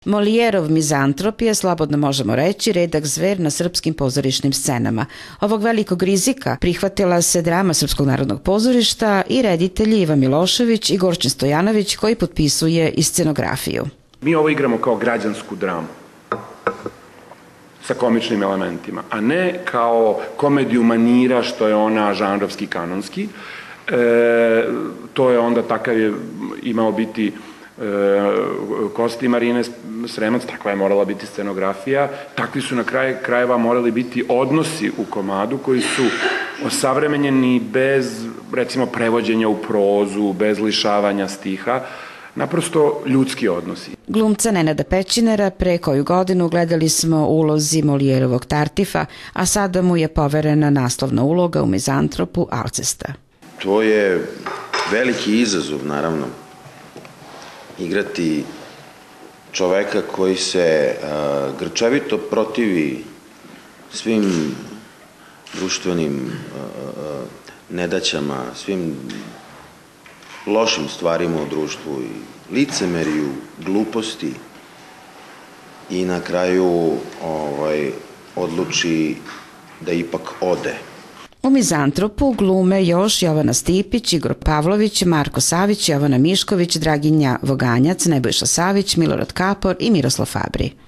Molijerov Mizantrop je, slobodno možemo reći, redak zver na srpskim pozorišnim scenama. Ovog velikog rizika prihvatila se drama Srpskog narodnog pozorišta i reditelji Ivan Milošević i Gorčin Stojanović, koji potpisuje i scenografiju. Mi ovo igramo kao građansku dramu sa komičnim elementima, a ne kao komediju manira, što je ona žanrovski kanonski. To je onda takav je imao biti kostim Marine Sremac, takva je morala biti scenografija, takvi su na kraju krajeva morali biti odnosi u komadu koji su osavremenjeni bez, recimo, prevođenja u prozu, bez lišavanja stiha, naprosto ljudski odnosi. Glumca Nenada Pećinera pre koju godinu gledali smo u ulozi Molijerovog Tartifa, a sada mu je poverena naslovna uloga u Mizantropu Alcesta. To je veliki izazov, naravno. Igrati čoveka koji se grčevito protivi svim društvenim nedaćama, svim lošim stvarima u društvu i licemeriju, gluposti i na kraju odluči da ipak ode. U Mizantropu glume još Jovana Stipić, Igor Pavlović, Marko Savić, Jovana Mišković, Draginja Voganjac, Nebojša Savić, Milorad Kapor i Miroslav Fabri.